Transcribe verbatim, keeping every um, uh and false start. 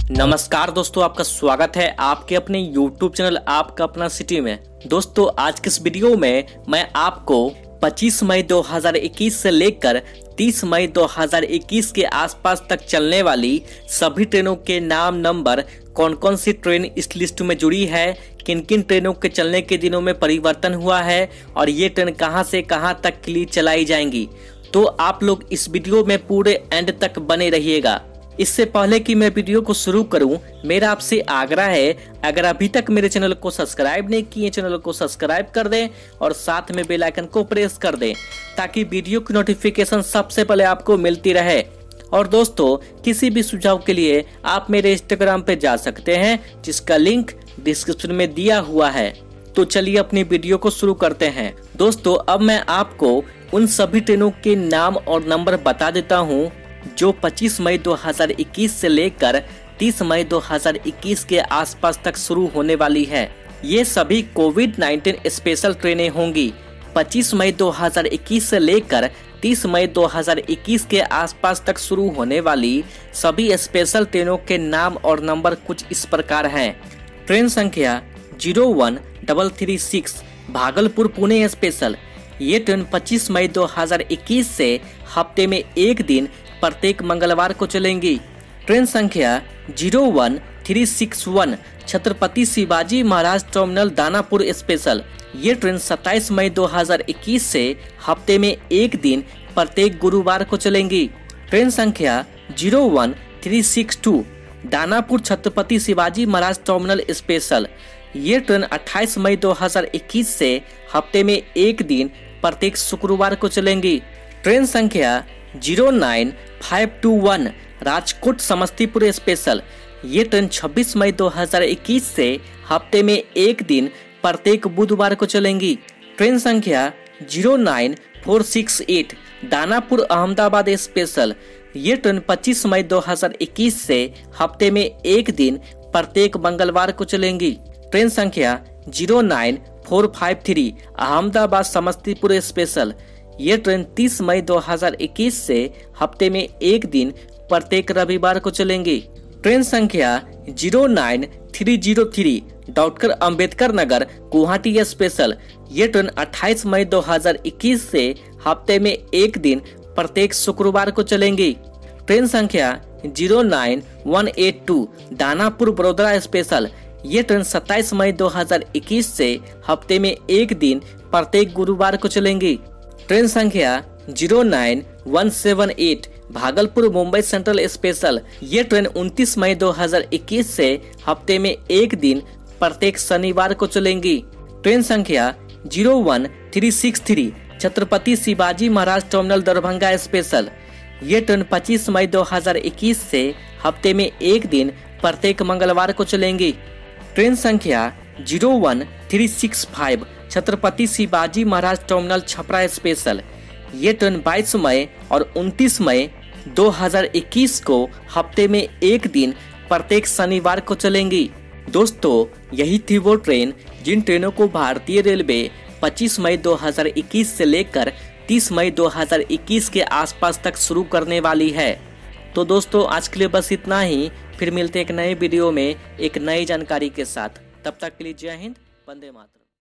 नमस्कार दोस्तों, आपका स्वागत है आपके अपने YouTube चैनल आपका अपना सिटी में। दोस्तों आज के इस वीडियो में मैं आपको पच्चीस मई दो हज़ार इक्कीस से लेकर तीस मई दो हज़ार इक्कीस के आसपास तक चलने वाली सभी ट्रेनों के नाम, नंबर, कौन कौन सी ट्रेन इस लिस्ट में जुड़ी है, किन किन ट्रेनों के चलने के दिनों में परिवर्तन हुआ है और ये ट्रेन कहां से कहां तक के लिए चलाई जाएंगी। तो आप लोग इस वीडियो में पूरे एंड तक बने रहिएगा। इससे पहले कि मैं वीडियो को शुरू करूं, मेरा आपसे आग्रह है, अगर अभी तक मेरे चैनल को सब्सक्राइब नहीं किए, चैनल को सब्सक्राइब कर दें और साथ में बेल आइकन को प्रेस कर दें ताकि वीडियो की नोटिफिकेशन सबसे पहले आपको मिलती रहे। और दोस्तों किसी भी सुझाव के लिए आप मेरे इंस्टाग्राम पे जा सकते हैं जिसका लिंक डिस्क्रिप्शन में दिया हुआ है। तो चलिए अपनी वीडियो को शुरू करते हैं। दोस्तों अब मैं आपको उन सभी ट्रेनों के नाम और नंबर बता देता हूँ जो पच्चीस मई दो हज़ार इक्कीस से लेकर तीस मई दो हज़ार इक्कीस के आसपास तक शुरू होने वाली है। ये सभी कोविड उन्नीस स्पेशल ट्रेनें होंगी। पच्चीस मई दो हज़ार इक्कीस से लेकर तीस मई दो हज़ार इक्कीस के आसपास तक शुरू होने वाली सभी स्पेशल ट्रेनों के नाम और नंबर कुछ इस प्रकार हैं। ट्रेन संख्या zero one double three six Bhagalpur Pune special. ये ट्रेन पच्चीस मई दो हज़ार इक्कीस से हफ्ते में एक दिन प्रत्येक मंगलवार को चलेंगी। ट्रेन संख्या zero one three six one Chhatrapati Shivaji Maharaj terminal Danapur special. ये ट्रेन सत्ताईस मई दो हज़ार इक्कीस से हफ्ते में एक दिन प्रत्येक गुरुवार को चलेंगी। ट्रेन संख्या zero one three six two Danapur Chhatrapati Shivaji Maharaj terminal special. ये ट्रेन अट्ठाईस मई दो हज़ार इक्कीस से हफ्ते में एक दिन प्रत्येक शुक्रवार को चलेंगी। ट्रेन संख्या zero nine five two one Rajkot Samastipur special. ये ट्रेन छब्बीस मई दो हज़ार इक्कीस से हफ्ते में एक दिन प्रत्येक बुधवार को चलेंगी। ट्रेन संख्या zero nine four six eight Danapur Ahmedabad special. ये ट्रेन पच्चीस मई दो हज़ार इक्कीस से हफ्ते में एक दिन प्रत्येक मंगलवार को चलेंगी। ट्रेन संख्या zero nine four five three Ahmedabad Samastipur special. ये ट्रेन तीस मई दो हज़ार इक्कीस से हफ्ते में एक दिन प्रत्येक रविवार को चलेंगी। ट्रेन संख्या zero nine three zero three doctor Ambedkar Nagar Guwahati special. ये ट्रेन अट्ठाईस मई दो हज़ार इक्कीस से हफ्ते में एक दिन प्रत्येक शुक्रवार को चलेंगी। ट्रेन संख्या zero nine one eight two Danapur Vadodara special. ये ट्रेन सत्ताईस मई दो हज़ार इक्कीस से हफ्ते में एक दिन प्रत्येक गुरुवार को चलेंगी। ट्रेन संख्या zero nine one seven eight Bhagalpur Mumbai central special. ये ट्रेन उनतीस मई दो हज़ार इक्कीस से हफ्ते में एक दिन प्रत्येक शनिवार को चलेंगी। ट्रेन संख्या zero one three six three Chhatrapati Shivaji Maharaj terminal Darbhanga special. ये ट्रेन पच्चीस मई दो हज़ार इक्कीस से हफ्ते में एक दिन प्रत्येक मंगलवार को चलेंगी। ट्रेन संख्या zero one three six five Chhatrapati Shivaji Maharaj terminal Chhapra special. ये ट्रेन बाईस मई और उनतीस मई दो हज़ार इक्कीस को हफ्ते में एक दिन प्रत्येक शनिवार को चलेंगी। दोस्तों यही थी वो ट्रेन जिन ट्रेनों को भारतीय रेलवे पच्चीस मई दो हज़ार इक्कीस से लेकर तीस मई दो हज़ार इक्कीस के आसपास तक शुरू करने वाली है। तो दोस्तों आज के लिए बस इतना ही। फिर मिलते हैं एक नए वीडियो में एक नई जानकारी के साथ। तब तक के लिए जय हिंद, वंदे मातरम।